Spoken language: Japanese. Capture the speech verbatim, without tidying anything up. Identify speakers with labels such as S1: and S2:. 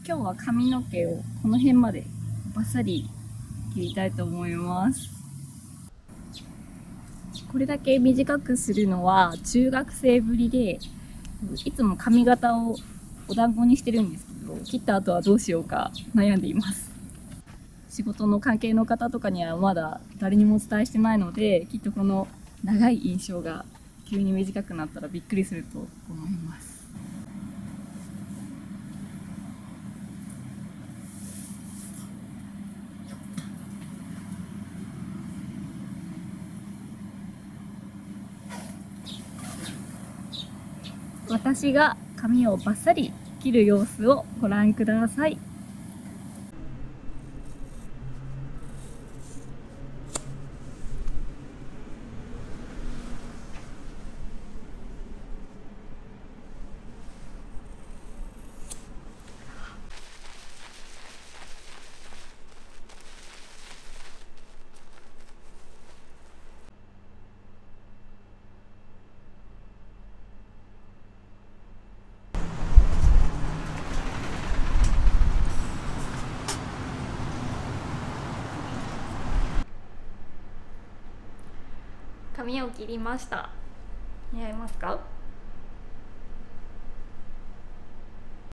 S1: 今日は髪の毛をこの辺までバッサリ切りたいと思います。これだけ短くするのは中学生ぶりで、いつも髪型をお団子にしてるんですけど、切った後はどうしようか悩んでいます。仕事の関係の方とかにはまだ誰にもお伝えしてないので、きっとこの長い印象が急に短くなったらびっくりすると思います。私が髪をバッサリ切る様子をご覧ください。髪を切りました。似合いますか？